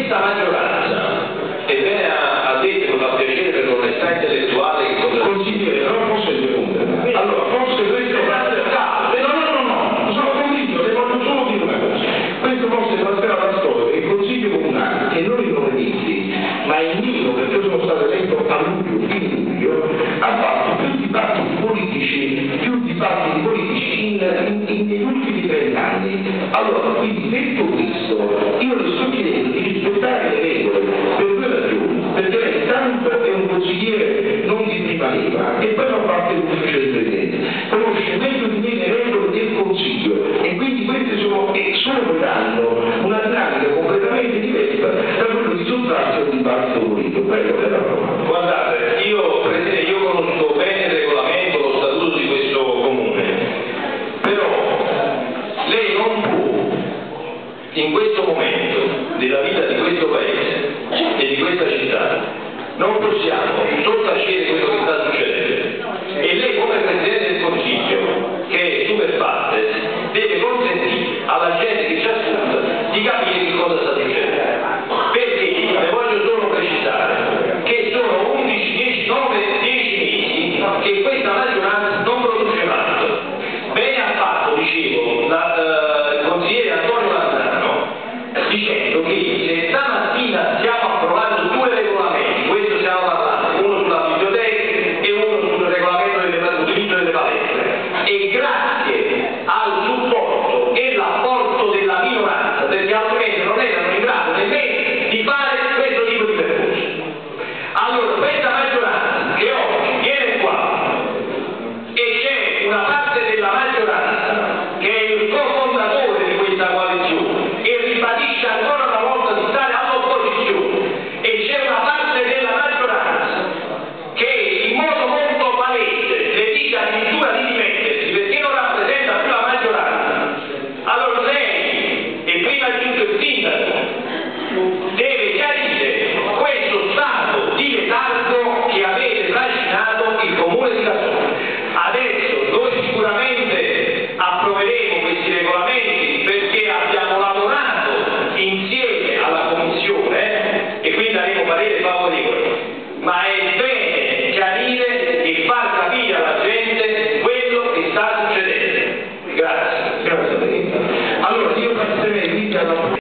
questa maggioranza, ebbene ha detto, mi fa piacere per l'onestà intellettuale che consigliere, non posso interrompere. Allora, forse questo no, sono convinto, le voglio solo dire una cosa. Questo forse passerà alla storia, che il Consiglio Comunale, che non i nominati, ma il mio, perché io sono stato eletto a luglio, fine luglio, ha fatto più dibattiti politici negli ultimi 30 anni. Allora, quindi detto questo, io le sto chiedendo di rispettare le regole per due ragioni, perché lei intanto è un consigliere non di prima leva e poi fa parte dell'ufficio del Presidente, conosce meglio di me le regole del Consiglio e quindi queste sono e solo danno una dinamica completamente diversa da quello di sottrarsi a un dibattito politico. Prego, per la parola. Guardate, Presidente, io conosco bene il regolamento, lo statuto di questo comune, però lei non può, in questo momento della vita di questo paese e di questa città, non possiamo sottacere quello che sta succedendo. E lei come Presidente del Consiglio, che è super partes, deve consentire alla gente che ci ascolta di capire che cosa sta succedendo. Perché le voglio solo precisare che sono 11, 10 mesi che questa maggioranza non produce mandato. Bene ha fatto, dicevo, il consigliere Antonio Lanzano, dicendo che se stamattina stiamo approvando due regolamenti, questo stiamo parlando, uno sulla biblioteca e uno sul regolamento dell'utilizzo delle palestre, e grazie al supporto e l'apporto della minoranza, perché altrimenti non erano in grado nemmeno di fare questo tipo di percorso. Allora, questa maggioranza che oggi viene qua e c'è una parte della maggioranza che è il cofondatore di questa coalizione e ribadisce ancora una volta di stare all'opposizione, e c'è una parte della maggioranza che in modo molto palese le dice addirittura di dimettersi perché non rappresenta più la maggioranza. Allora lei, e prima di tutto il sindaco, deve chiarire questo stato di letargo che avete trascinato il comune di Cassola. Adesso noi sicuramente approveremo questi regolamenti perché abbiamo lavorato insieme alla Commissione e quindi daremo parere favorevole, ma è bene chiarire e far capire alla gente quello che sta succedendo. Grazie. Grazie a lei. Allora, io passerei alla